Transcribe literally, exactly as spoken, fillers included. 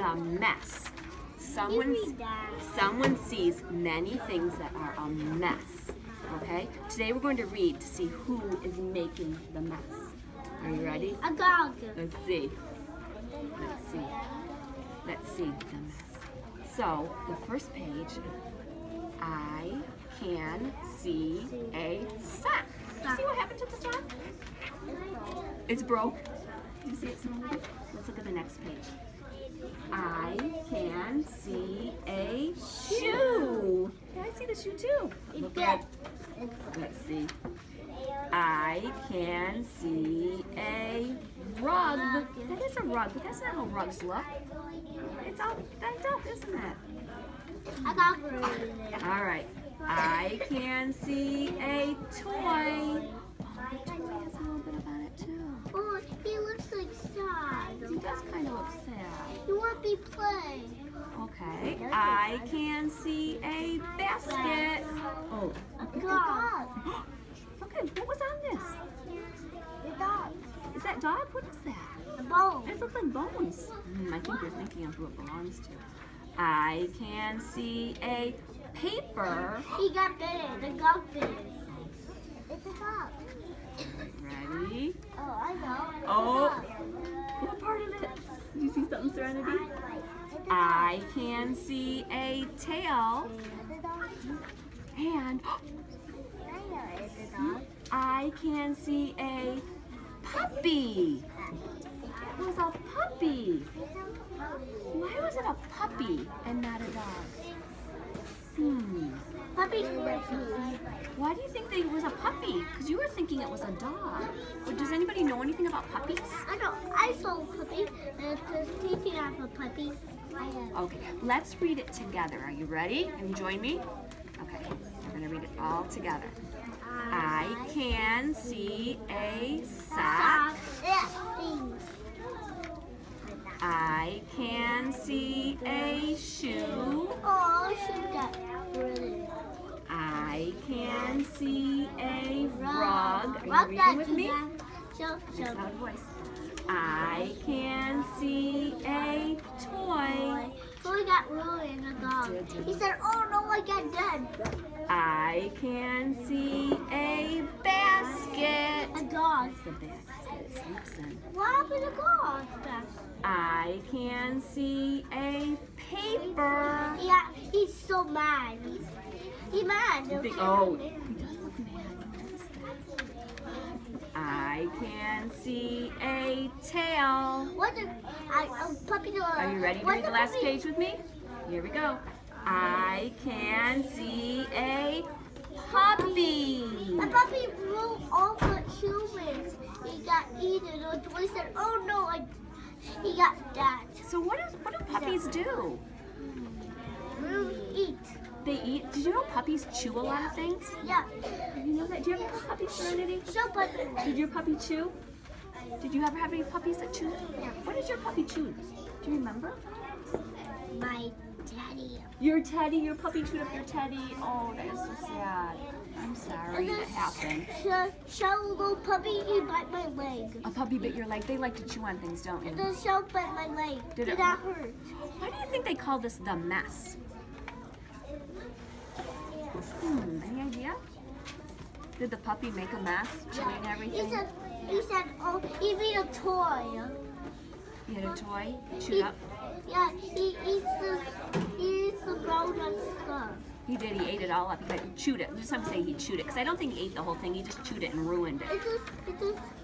the mess. Someone, someone sees many things that are a mess. Okay? Today we're going to read to see who is making the mess. Are you ready? A dog. Let's see. Let's see. Let's see the mess. So, the first page, I can see a sock. Did you see what happened to the sock? It's broke. Did you see it slowly? Let's look at the next page. I can see a shoe. Can I see the shoe too? Look at, let's see. I can see a rug. That is a rug, but that's not how rugs look. It's all backed up, isn't it? I got it. All right. I can see a toy. Oh, the toy has a little bit about it too. Oh, he looks like sad. He does kind of look sad. He won't be playing. Okay. I can see a basket. Oh. A dog. Okay, what was on this? The dog. Is that dog? What is that? The bone. It looks like bones. Mm, I think you're thinking of who it belongs to. I can see a paper. He got bitten. The dog bit it. It's a dog. Ready? Oh, I know. Oh. What part of it? Did you see something, Serenity? I can see a tail. And I can see a puppy. It was a puppy. Why was it a puppy and not a dog? Hmm. Puppy's pretty. Why do you think it was a puppy? Because you were thinking it was a dog. But does anybody know anything about puppies? I know. I saw a puppy. And it's teaching off a puppy. Okay, let's read it together. Are you ready? Can you join me? Okay, we're going to read it all together. I can see a sock. I can see a shoe. Oh, she got really. I can see a rug. Are Rug you that reading with me? Show, Makes show. loud voice. I can see a toy. Toy got really in the dog. Did, did. He said, "Oh no, I got dead." I can see a basket. A dog. That's the basket it sleeps in. What happened to dog? I can see a paper. Yeah, he's so mad. He's he's mad. You think, oh, he does look mad. You noticed that. I can see a tail. What the? I, a puppy dog. Are you ready to read the last page with me? Here we go. I can see a puppy. A puppy blew all the humans. He got eaten. The toy said, "Oh no, I." He got that. So what is what do puppies do? Really eat. They eat. Did you know puppies chew a lot of things? Yeah. Did you know that? Do you ever have a puppy, Serenity? So puppy. Did your puppy chew? Did you ever have any puppies that chew? Yeah. What did your puppy chew? Do you remember? My daddy. Your teddy, your puppy chewed up your teddy. Oh, that is so sad. I'm sorry that happened. So, so little puppy, he bite my leg. A puppy bit your leg. They like to chew on things, don't And you? the show bite my leg. Did Did, it that hurt? Why do you think they call this the mess? Hmm, any idea? Did the puppy make a mess, chewing He everything? said, he said, oh, he made a toy. You had a toy? He, Chewed up? yeah, he eats the, he eats the grown-up stuff. He did. He ate it all up. He chewed it. Just I'm saying he chewed it because I don't think he ate the whole thing. He just chewed it and ruined it. It just, it just